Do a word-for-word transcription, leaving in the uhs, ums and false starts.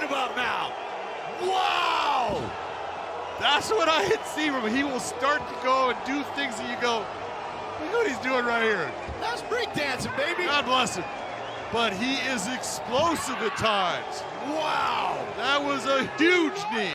about now. Wow! That's what I had seen from him. He will start to go and do things that you go, look what he's doing right here. That's breakdancing, baby. God bless him. But he is explosive at times. Wow! That was a huge knee.